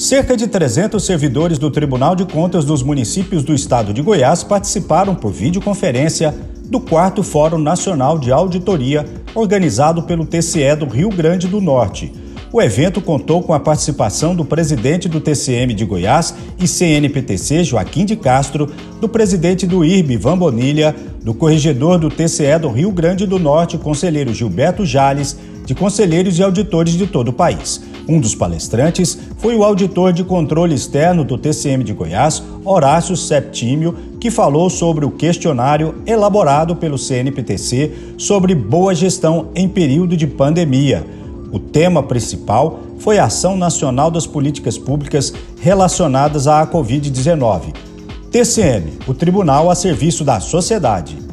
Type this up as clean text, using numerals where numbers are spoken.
Cerca de 300 servidores do Tribunal de Contas dos municípios do estado de Goiás participaram por videoconferência do 4º Fórum Nacional de Auditoria, organizado pelo TCE do Rio Grande do Norte. O evento contou com a participação do presidente do TCM de Goiás e CNPTC, Joaquim de Castro, do presidente do IRB, Ivan Bonilha, do corregedor do TCE do Rio Grande do Norte, conselheiro Gilberto Jales, de conselheiros e auditores de todo o país. Um dos palestrantes foi o auditor de controle externo do TCM de Goiás, Horácio Septímio, que falou sobre o questionário elaborado pelo CNPTC sobre boa gestão em período de pandemia. O tema principal foi a Ação Nacional das Políticas Públicas relacionadas à Covid-19. TCM, o Tribunal a serviço da sociedade.